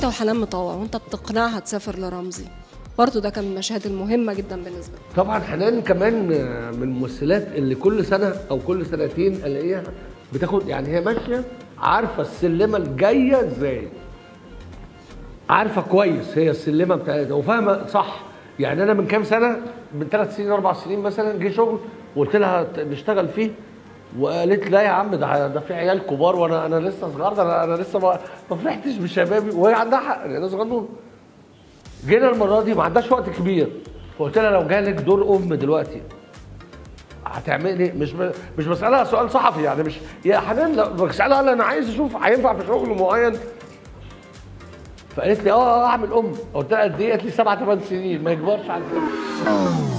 وحنان مطوع وانت بتقنعها تسافر لرمزي، برضه ده كان من المشاهد المهمه جدا بالنسبه لي. طبعا حنان كمان من الممثلات اللي كل سنه او كل سنتين الاقيها بتاخد، يعني هي ماشيه عارفه السلمه الجايه ازاي، عارفه كويس هي السلمه بتاعتها وفاهمه صح. يعني انا من كام سنه، من 3 سنين 4 سنين مثلا، جه شغل وقلت لها نشتغل فيه، وقالت لا يا عم ده في عيال كبار وانا لسه صغير، ده انا لسه ما فرحتش بشبابي، وهي عندها حق انا صغنون. جينا المره دي ما عندهاش وقت كبير، فقلت لها لو جالك دور ام دلوقتي هتعملي؟ مش بسالها سؤال صحفي يعني، مش يا حنان، لا بسالها انا عايز اشوف هينفع في شغل معين. فقالت لي اعمل ام. قلت لها قد ايه؟ قالت لي 7 8 سنين، ما يكبرش عن كده.